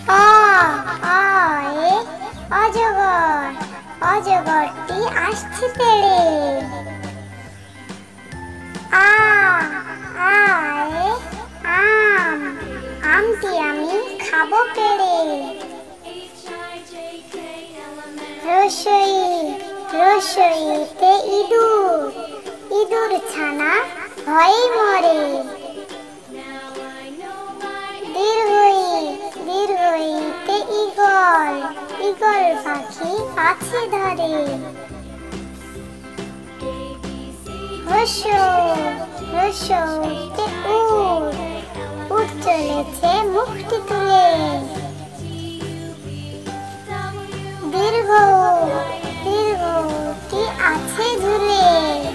অ এ অজগর, অজগরটি আসছে তেড়ে। আ এ আম, আমটি আমি খাবো পেড়ে। রসই, রসইতে ইঁদুর, ইঁদুর ছানা ভয়ে মরে। দীর্ঘই, দীর্ঘইতে ঈগল, ঈগল পাখি আছে ধরে। হ্রস্ব, হ্রস্বতে উট, উট চলেছে মুখটি তুলে। দীর্ঘ, দীর্ঘটি আছে ঝুলে।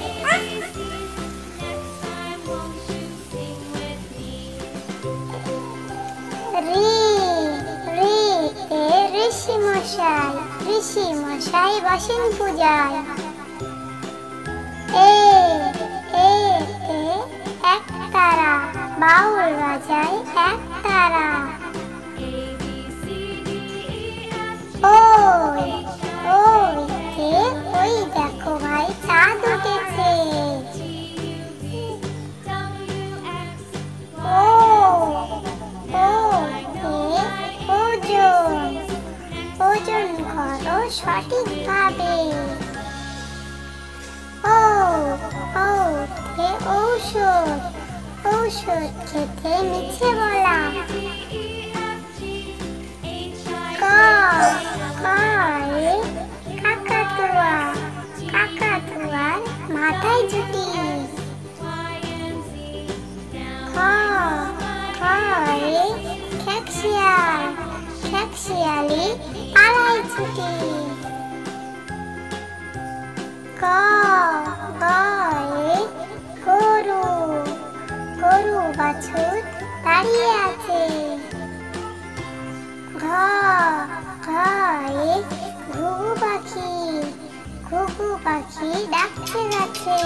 রি, রিতে ঋষি মশাই, ঋষি মশাই বসেন পূজায়। এতে একতারা, বাউল বাজায় একতারা। ওইতে ওই দেখো ভাই চাঁদ উঠেছে। ওজন, ওজন করো সঠিকভাবে। ঔতে ঔষধ, ঔষধ খেতে মিছে বলা। কয়ে কাকাতুয়া, কাকাতুয়ার মাথায় ঝুঁটি। খয়ে খেকশিয়াল, খেকশিয়ালি পালায় ছুটি। গয়ে গরু, গরু বাছুর দাঁড়িয়ে আছে। ঘয়ে ঘুঘু পাখি, ঘুঘু পাখি ডাকছে গাছে।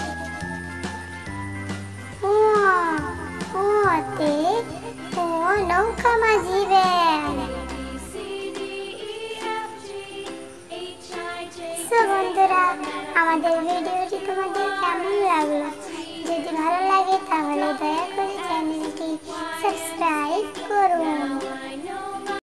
কুয়োতে কুয়ো নৌকা মাঝি ব্যাং। বন্ধুরা, আমাদের ভিডিওটি তোমাদের কেমন লাগলো? যদি ভালো লাগে তাহলে দয়া করে চ্যানেলটি সাবস্ক্রাইব